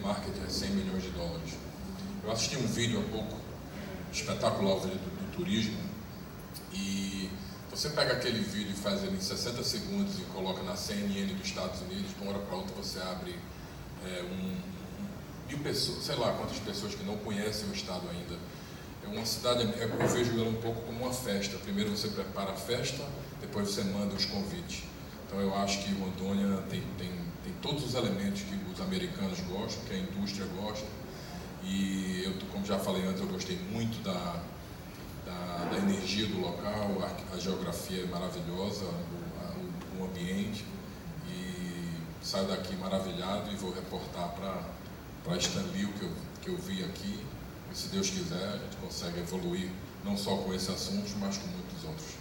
market é 100 milhões de dólares. Eu assisti um vídeo há pouco, espetacular, o vídeo do turismo, e você pega aquele vídeo e faz ele em 60 segundos e coloca na CNN dos Estados Unidos, de uma hora para outra você abre 1.000 pessoas, sei lá quantas pessoas que não conhecem o estado ainda. É uma cidade, eu vejo ela um pouco como uma festa. Primeiro você prepara a festa, depois você manda os convites. Então eu acho que Rondônia tem todos os elementos que os americanos gostam, que a indústria gosta. E eu, como já falei antes, eu gostei muito da energia do local, a geografia é maravilhosa, o ambiente. E saio daqui maravilhado e vou reportar para Istanbul, que eu vi aqui. E se Deus quiser, a gente consegue evoluir não só com esse assunto, mas com muitos outros.